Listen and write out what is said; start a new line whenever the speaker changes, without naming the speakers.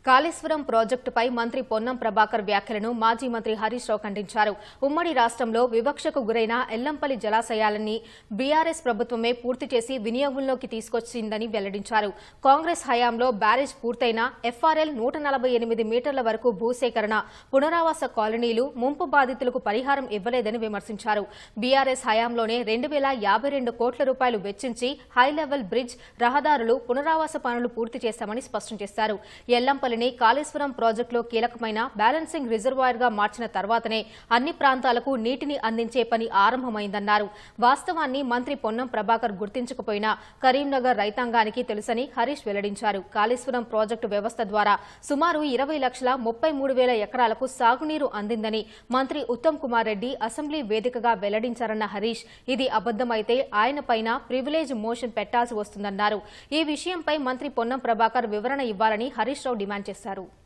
కాళేశ్వరం ప్రాజెక్టుపై మంత్రి పొన్నం ప్రభాకర్ వ్యాఖ్యలను మాజీ మంత్రి హరీష్ రావు ఖండించారు. ఉమ్మడి రాష్ట్రంలో వివక్షకు గురైన ఎల్లంపల్లి జలాశయాలన్నీ బీఆర్ఎస్ ప్రభుత్వమే పూర్తి చేసి వినియోగంలోకి తీసుకొచ్చిందని వెల్లడించారు. కాంగ్రెస్ హయాంలో బ్యారేజ్ పూర్తయిన ఎఫ్ఆర్ఎల్ 148 మీటర్ల వరకు భూసేకరణ, పునరావాస కాలనీలు, ముంపు బాధితులకు పరిహారం ఇవ్వలేదని విమర్శించారు. బీఆర్ఎస్ హయాంలోనే 2052 కోట్ల రూపాయలు వెచ్చించి హైలెవెల్ బ్రిడ్జ్, రహదారులు, పునరావాస పనులు పూర్తి చేశామని స్పష్టం చేశారు. ఎల్లంపల్లి కాళేశ్వరం ప్రాజెక్టులో కీలకమైన బ్యాలెన్సింగ్ రిజర్వాయర్ గా మార్చిన తర్వాతనే అన్ని ప్రాంతాలకు నీటిని అందించే పని ఆరంభమైందన్నారు. వాస్తవాన్ని మంత్రి పొన్నం ప్రభాకర్ గుర్తించకపోయినా కరీంనగర్ రైతాంగానికి తెలుసని హరీష్ వెల్లడించారు. కాళేశ్వరం ప్రాజెక్టు వ్యవస్థ ద్వారా సుమారు 20,33,000 ఎకరాలకు సాగునీరు అందిందని మంత్రి ఉత్తమ్ కుమార్ రెడ్డి అసెంబ్లీ వేదికగా వెల్లడించారన్న హరీష్, ఇది అబద్దమైతే ఆయనపైన ప్రివిలేజ్ మోషన్ పెట్టాల్సి వస్తుందన్నారు. ఈ విషయంపై మంత్రి పొన్నం ప్రభాకర్ వివరణ ఇవ్వాలని హరీష్ రావు డిమాండ్ చేశారు.